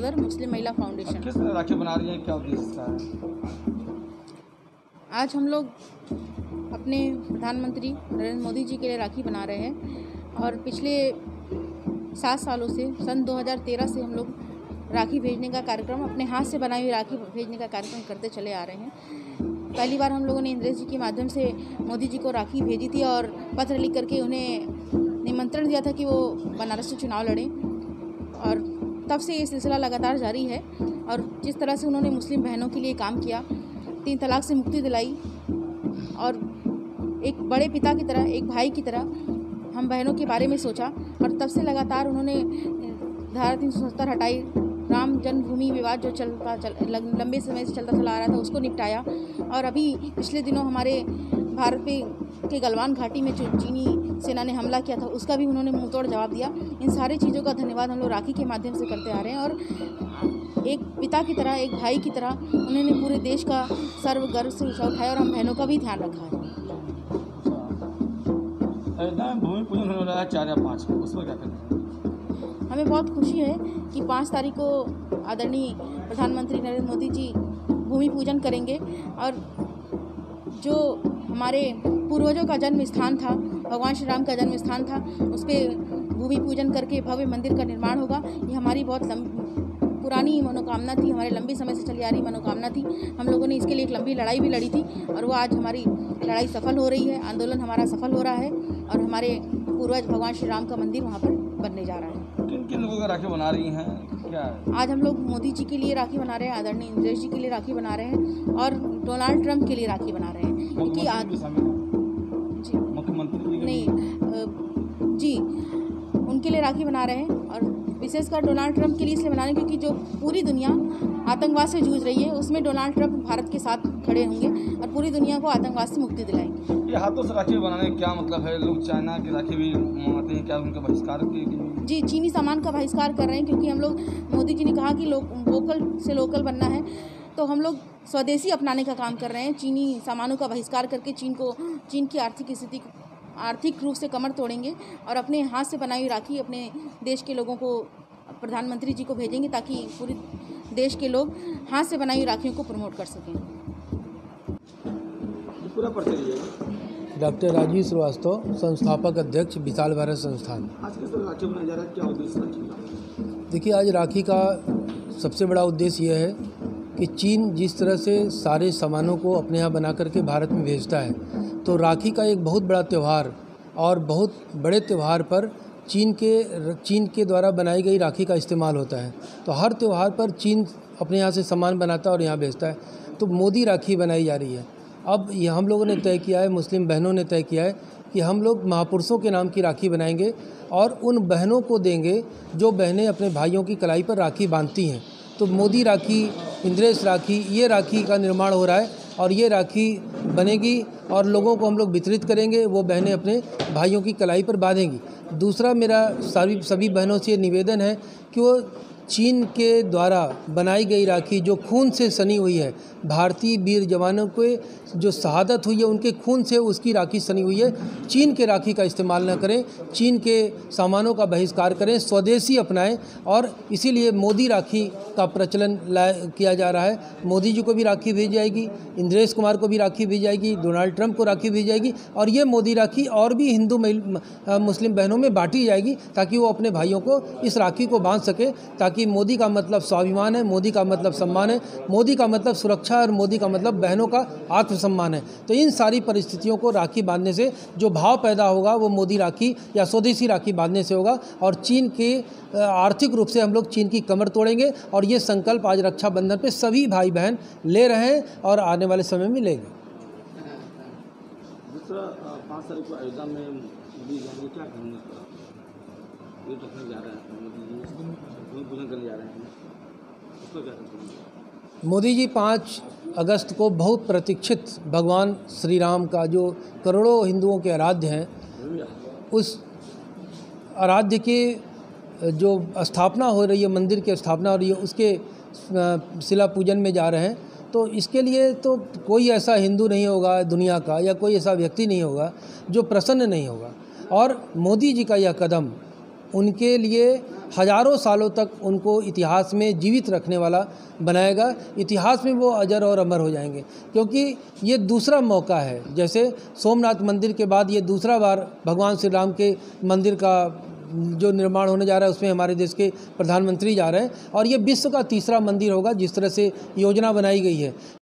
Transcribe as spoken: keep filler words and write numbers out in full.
पेशेवर मुस्लिम महिला फाउंडेशन। किस तरह राखी बना रही हैं, क्या उद्देश्य है? आज हम लोग अपने प्रधानमंत्री नरेंद्र मोदी जी के लिए राखी बना रहे हैं और पिछले सात सालों से सन दो हज़ार तेरह से हम लोग राखी भेजने का कार्यक्रम, अपने हाथ से बनाई हुई राखी भेजने का कार्यक्रम करते चले आ रहे हैं। पहली बार हम लोगों ने इंद्रेश जी के माध्यम से मोदी जी को राखी भेजी थी और पत्र लिख करके उन्हें निमंत्रण दिया था कि वो बनारस से चुनाव लड़ें, और तब से ये सिलसिला लगातार जारी है। और जिस तरह से उन्होंने मुस्लिम बहनों के लिए काम किया, तीन तलाक से मुक्ति दिलाई और एक बड़े पिता की तरह, एक भाई की तरह हम बहनों के बारे में सोचा, और तब से लगातार उन्होंने धारा तीन सौ सत्तर हटाई, राम जन्मभूमि विवाद जो चलता चल लंबे समय से चलता चला आ रहा था उसको निपटाया, और अभी पिछले दिनों हमारे भारत पे के गलवान घाटी में जो चीनी सेना ने हमला किया था उसका भी उन्होंने मुंहतोड़ जवाब दिया। इन सारी चीज़ों का धन्यवाद हम लोग राखी के माध्यम से करते आ रहे हैं, और एक पिता की तरह, एक भाई की तरह उन्होंने पूरे देश का सर्व गर्व से ऊँचा उठाया और हम बहनों का भी ध्यान रखा है। भूमि पूजन हो रहा है चार या पाँच को, उसमें क्या करें? हमें बहुत खुशी है कि पाँच तारीख को आदरणीय प्रधानमंत्री नरेंद्र मोदी जी भूमि पूजन करेंगे, और जो हमारे पूर्वजों का जन्म स्थान था, भगवान श्री राम का जन्म स्थान था, उस पर भूमि पूजन करके भव्य मंदिर का निर्माण होगा। ये हमारी बहुत लंबी पुरानी मनोकामना थी, हमारे लंबे समय से चली आ रही मनोकामना थी। हम लोगों ने इसके लिए एक लंबी लड़ाई भी लड़ी थी और वो आज हमारी लड़ाई सफल हो रही है, आंदोलन हमारा सफल हो रहा है और हमारे पूर्वज भगवान श्री राम का मंदिर वहाँ पर बनने जा रहा है। किन किन लोगों का राखी बना रही हैं, क्या है? आज हम लोग मोदी जी के लिए राखी बना रहे हैं, आदरणीय इंद्रेश जी के लिए राखी बना रहे हैं और डोनाल्ड ट्रंप के लिए राखी बना रहे हैं, क्योंकि आज जी मुख्यमंत्री नहीं जी उनके लिए राखी बना रहे हैं, और विशेषकर डोनाल्ड ट्रंप के लिए इसलिए बना रहे हैं क्योंकि जो पूरी दुनिया आतंकवाद से जूझ रही है उसमें डोनाल्ड ट्रंप भारत के साथ खड़े होंगे और पूरी दुनिया को आतंकवाद से मुक्ति दिलाएंगे। ये हाथों से राखी बनाने का क्या मतलब है? लोग चाइना की राखी भी मंगाते हैं, क्या उनका बहिष्कार की? जी, चीनी सामान का बहिष्कार कर रहे हैं, क्योंकि हम लोग, मोदी जी ने कहा कि लोग वोकल से लोकल बनना है, तो हम लोग स्वदेशी अपनाने का काम कर रहे हैं। चीनी सामानों का बहिष्कार करके चीन को, चीन की आर्थिक स्थिति आर्थिक रूप से कमर तोड़ेंगे और अपने हाथ से बनाई हुई राखी अपने देश के लोगों को, प्रधानमंत्री जी को भेजेंगे ताकि पूरे देश के लोग हाथ से बनाई हुई राखियों को प्रमोट कर सकें। पूरा परिचय। डॉक्टर राजीव श्रीवास्तव, संस्थापक अध्यक्ष विशाल भारत संस्थान। आज किस तरह राखी बनाया जा रहा है, क्या उद्देश्य है? देखिए, आज राखी का सबसे बड़ा उद्देश्य यह है कि चीन जिस तरह से सारे सामानों को अपने यहाँ बना करके भारत में भेजता है, तो राखी का एक बहुत बड़ा त्यौहार और बहुत बड़े त्यौहार पर चीन के चीन के द्वारा बनाई गई राखी का इस्तेमाल होता है। तो हर त्यौहार पर चीन अपने यहाँ से सामान बनाता है और यहाँ भेजता है, तो मोदी राखी बनाई जा रही है। अब ये हम लोगों ने तय किया है, मुस्लिम बहनों ने तय किया है कि हम लोग महापुरुषों के नाम की राखी बनाएंगे और उन बहनों को देंगे जो बहनें अपने भाइयों की कलाई पर राखी बांधती हैं। तो मोदी राखी, इंद्रेश राखी, ये राखी का निर्माण हो रहा है और ये राखी बनेगी और लोगों को हम लोग वितरित करेंगे, वो बहनें अपने भाइयों की कलाई पर बांधेंगी। दूसरा, मेरा सभी सभी बहनों से निवेदन है कि वो चीन के द्वारा बनाई गई राखी जो खून से सनी हुई है, भारतीय वीर जवानों के जो शहादत हुई है उनके खून से उसकी राखी सनी हुई है, चीन के राखी का इस्तेमाल न करें, चीन के सामानों का बहिष्कार करें, स्वदेशी अपनाएं। और इसीलिए मोदी राखी का प्रचलन किया जा रहा है। मोदी जी को भी राखी भेजी जाएगी, इंद्रेश कुमार को भी राखी भेजी जाएगी, डोनाल्ड ट्रंप को राखी भेजी जाएगी, और ये मोदी राखी और भी हिंदू मुस्लिम बहनों में बांटी जाएगी ताकि वो अपने भाइयों को इस राखी को बांध सके। ताकि मोदी का मतलब स्वाभिमान है, मोदी का मतलब सम्मान है, मोदी का मतलब सुरक्षा और मोदी का मतलब बहनों का आत्मसम्मान है। तो इन सारी परिस्थितियों को राखी बांधने से जो भाव पैदा होगा वो मोदी राखी या स्वदेशी राखी बांधने से होगा, और चीन के आर्थिक रूप से हम लोग चीन की कमर तोड़ेंगे। और ये संकल्प आज रक्षाबंधन पे सभी भाई बहन ले रहे हैं और आने वाले समय में लेंगे। दूसरा, पाँच तारीख को अयोध्या में मोदी जाएंगे, क्या करेंगे? ये तो जा रहा है, पूजन करने जा रहे हैं, उसको क्या करेंगे? मोदी जी पाँच अगस्त को बहुत प्रतीक्षित भगवान श्री राम का, जो करोड़ों हिंदुओं के आराध्य हैं, उस आराध्य के जो स्थापना हो रही है, मंदिर की स्थापना हो रही है, उसके शिला पूजन में जा रहे हैं। तो इसके लिए तो कोई ऐसा हिंदू नहीं होगा दुनिया का, या कोई ऐसा व्यक्ति नहीं होगा जो प्रसन्न नहीं होगा। और मोदी जी का यह कदम उनके लिए हजारों सालों तक उनको इतिहास में जीवित रखने वाला बनाएगा। इतिहास में वो अजर और अमर हो जाएंगे, क्योंकि ये दूसरा मौका है। जैसे सोमनाथ मंदिर के बाद ये दूसरा बार भगवान श्री राम के मंदिर का जो निर्माण होने जा रहा है, उसमें हमारे देश के प्रधानमंत्री जा रहे हैं, और ये विश्व का तीसरा मंदिर होगा जिस तरह से योजना बनाई गई है।